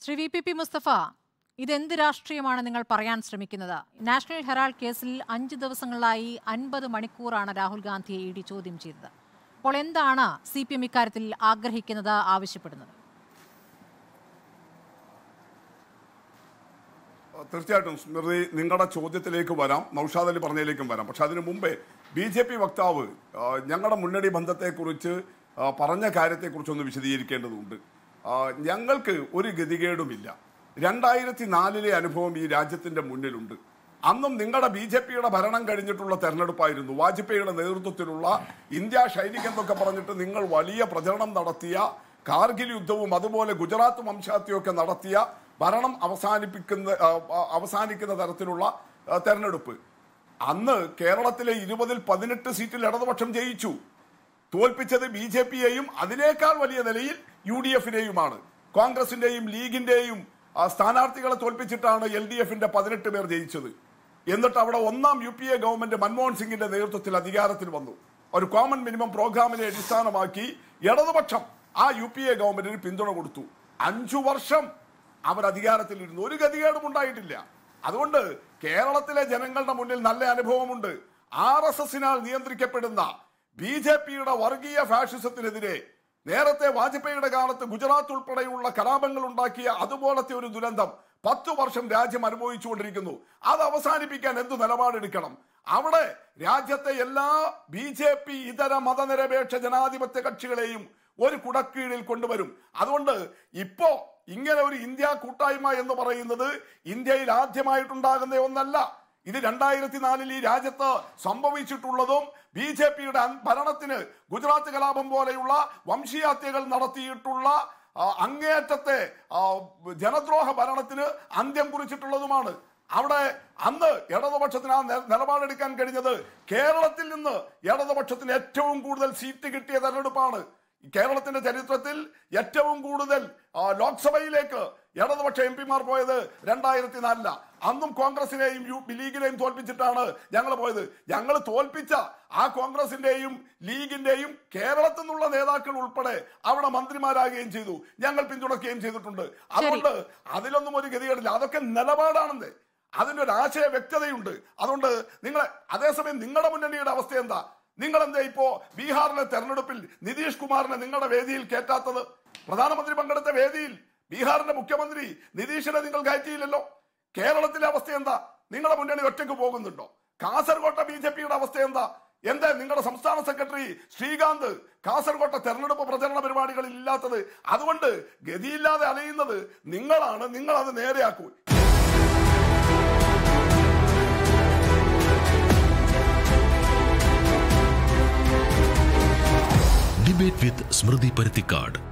Shri VPP Mustafa, ഇതെന്ത് രാഷ്ട്രീയമാണ് നിങ്ങൾ പറയാൻ ശ്രമിക്കുന്നത്? നാഷണൽ ഹെറാൾഡ് കേസിൽ 5 ദിവസങ്ങളായി 50 മണിക്കൂറാണ് രാഹുൽ ഗാന്ധിയെ ED ചോദ്യം ചെയ്തത്. അപ്പോൾ എന്താണ് CPM ഇക്കാര്യത്തിൽ ആഗ്രഹിക്കുന്നത്, ആവശ്യപ്പെടുന്നത്? തീർച്ചയായിട്ടും സ്മൃതി, നിങ്ങളുടെ ചോദ്യത്തിലേക്ക് വരാം, നൗഷാദ് അലി പറഞ്ഞതിലേക്കും വരാം. പക്ഷെ അതിനു മുമ്പേ BJP വക്താവ് ഞങ്ങളുടെ മുന്നണി ബന്ധത്തെക്കുറിച്ച് പറഞ്ഞ കാര്യത്തെക്കുറിച്ചൊന്ന് വിശദീകരിക്കേണ്ടതുണ്ട്. ഞങ്ങൾക്ക് ഒരു ഗതികേടുമില്ല. 2004 അനുഭവം ഈ രാജ്യത്തിന്റെ മുന്നിലുണ്ട്. അന്നും നിങ്ങളുടെ BJPയുടെ ഭരണം കഴിഞ്ഞിട്ടുള്ള തെരഞ്ഞെടുപ്പായിരുന്നു. വാജ്പേയിയുടെ നേതൃത്വത്തിലുള്ള ഇന്ത്യ ഷൈനിക് എന്നൊക്കെ പറഞ്ഞിട്ട് നിങ്ങൾ വലിയ പ്രചരണം നടത്തിയ, കാർഗിൽ യുദ്ധവും അതുപോലെ ഗുജറാത്ത് വംശഹത്യയൊക്കെ നടത്തിയ, ഭരണം അവസാനിക്കുന്ന തരത്തിലുള്ള തെരഞ്ഞെടുപ്പ്. അന്ന് കേരളത്തിലെ 20-ൽ 18 സീറ്റിൽ ഇടതുപക്ഷം ജയിച്ചു. തോൽപ്പിച്ചത് BJPയെയും അതിനേക്കാൾ വലിയ നിലയിൽ UDFനെയുമാണ്. കോൺഗ്രസിന്റെയും ലീഗിന്റെയും സ്ഥാനാർത്ഥികളെ തോൽപ്പിച്ചിട്ടാണ് LDFന്റെ 18 പേർ ജയിച്ചത്. എന്നിട്ട് അവിടെ ഒന്നാം UPA ഗവൺമെന്റ് മൻമോഹൻ സിംഗിന്റെ നേതൃത്വത്തിൽ അധികാരത്തിൽ വന്നു. ഒരു കോമൺ മിനിമം പ്രോഗ്രാമിനെ അടിസ്ഥാനമാക്കി ഇടതുപക്ഷം ആ UPA ഗവൺമെന്റിന് പിന്തുണ കൊടുത്തു. 5 വർഷം അവർ അധികാരത്തിലിരുന്നു. ഒരു ഗതികേടും ഉണ്ടായിട്ടില്ല. അതുകൊണ്ട് കേരളത്തിലെ ജനങ്ങളുടെ മുന്നിൽ നല്ല അനുഭവമുണ്ട്. RSSനാൽ നിയന്ത്രിക്കപ്പെടുന്ന BJPയുടെ വർഗീയ ഫാഷിസത്തിനെതിരെ നേരത്തെ വാജ്പേയിയുടെ കാലത്ത് ഗുജറാത്ത് ഉൾപ്പെടെയുള്ള കലാപങ്ങൾ ഉണ്ടാക്കിയ അതുപോലത്തെ ഒരു ദുരന്തം 10 വർഷം രാജ്യം അനുഭവിച്ചുകൊണ്ടിരിക്കുന്നു. അത് അവസാനിപ്പിക്കാൻ എന്തു നിലപാടെടുക്കണം? അവിടെ രാജ്യത്തെ എല്ലാ BJP ഇതര മതനിരപേക്ഷ ജനാധിപത്യ കക്ഷികളെയും ഒരു കുടക്കീഴിൽ കൊണ്ടുവരും. അതുകൊണ്ട് ഇപ്പോ ഇങ്ങനെ ഒരു ഇന്ത്യ കൂട്ടായ്മ എന്ന് പറയുന്നത് ഇന്ത്യയിൽ ആദ്യമായിട്ടുണ്ടാകുന്ന ഒന്നല്ല. ഇത് 2004 ഈ രാജ്യത്ത് സംഭവിച്ചിട്ടുള്ളതും BJPയുടെ ഭരണത്തിന്, ഗുജറാത്ത് കലാപം പോലെയുള്ള വംശീയഹത്യകൾ നടത്തിയിട്ടുള്ള അങ്ങേയറ്റത്തെ ജനദ്രോഹ ഭരണത്തിന് അന്ത്യം കുറിച്ചിട്ടുള്ളതുമാണ്. അവിടെ അന്ന് ഇടതുപക്ഷത്തിന് ആ നിലപാടെടുക്കാൻ കഴിഞ്ഞത് കേരളത്തിൽ നിന്ന് ഇടതുപക്ഷത്തിന് ഏറ്റവും കൂടുതൽ സീറ്റ് കിട്ടിയ തെരഞ്ഞെടുപ്പാണ്. കേരളത്തിന്റെ ചരിത്രത്തിൽ ഏറ്റവും കൂടുതൽ ലോക്സഭയിലേക്ക് ഇടതുപക്ഷ MP-മാർ പോയത് 2004. അന്നും കോൺഗ്രസിനെയും ലീഗിനെയും തോൽപ്പിച്ചിട്ടാണ് ഞങ്ങൾ പോയത്. ഞങ്ങൾ തോൽപ്പിച്ച ആ കോൺഗ്രസിന്റെയും ലീഗിന്റെയും കേരളത്തിൽ നിന്നുള്ള നേതാക്കൾ ഉൾപ്പെടെ അവിടെ മന്ത്രിമാരാകുകയും ചെയ്തു. ഞങ്ങൾ പിന്തുണയ്ക്കുകയും ചെയ്തിട്ടുണ്ട്. അതുകൊണ്ട് അതിലൊന്നും ഒരു ഗതികേടില്ല. അതൊക്കെ നിലപാടാണെന്ന്, അതിന്റെ ഒരു ആശയ വ്യക്തതയുണ്ട്. അതുകൊണ്ട് നിങ്ങൾ, അതേസമയം നിങ്ങളുടെ മുന്നണിയുടെ അവസ്ഥ എന്താ? നിങ്ങൾ എന്താ ഇപ്പോ ബീഹാറിലെ തെരഞ്ഞെടുപ്പിൽ നിതീഷ് കുമാറിനെ നിങ്ങളുടെ വേദിയിൽ കയറ്റാത്തത്? പ്രധാനമന്ത്രി പങ്കെടുത്ത വേദിയിൽ ബീഹാറിന്റെ മുഖ്യമന്ത്രി നിതീഷിനെ നിങ്ങൾ കയറ്റിയില്ലല്ലോ. കേരളത്തിലെ അവസ്ഥ എന്താ? നിങ്ങളുടെ മുന്നണി ഒറ്റയ്ക്ക് പോകുന്നുണ്ടോ? കാസർകോട്ടെ BJPയുടെ അവസ്ഥ എന്താ? നിങ്ങളുടെ സംസ്ഥാന സെക്രട്ടറി ശ്രീകാന്ത് കാസർകോട്ടെ തെരഞ്ഞെടുപ്പ് പ്രചരണ പരിപാടികളിൽ ഇല്ലാത്തത്? അതുകൊണ്ട് ഗതിയില്ലാതെ അലയുന്നത് നിങ്ങളാണ്. നിങ്ങൾ അത് നേരെയാക്കൂ. Debate with Smriti Parithikad.